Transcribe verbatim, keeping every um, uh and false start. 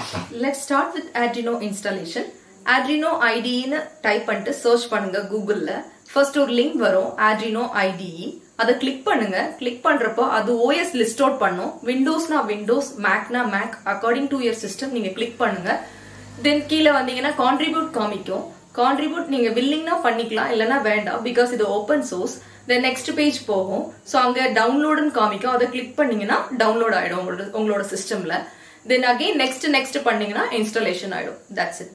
Let's start with Arduino installation. Arduino I D E னு type பண்ணிட்டு search பண்ணுங்க கூகுள்ல. ஃபர்ஸ்ட் ஒரு லிங்க் வரும் Arduino I D E. அதை கிளிக் பண்ணுங்க. கிளிக் பண்றப்போ அது O S லிஸ்ட் அவுட் பண்ணும். விண்டோஸ்னா விண்டோஸ், மேக்னா Mac, according to your system நீங்க கிளிக் பண்ணுங்க. தென் கீழே வந்தீங்கன்னா கான்ட்ரிபியூட் காமிக்கும். கான்ட்ரிபியூட் நீங்க வில்லிங்னா பண்ணிக்கலாம், இல்லனா வேண்டாம், பிகாஸ் இது open source. Then next page போகும். ஸோ அங்க டவுன்லோடுன்னு காமிக்கும். அதை கிளிக் பண்ணீங்கன்னா டவுன்லோட் ஆயிடும் உங்களோட உங்களோட சிஸ்டம்ல. தென் அகைன் நெக்ஸ்ட் நெக்ஸ்ட் பண்ணீங்கன்னா இன்ஸ்டாலேஷன் ஆயிடும். That's it.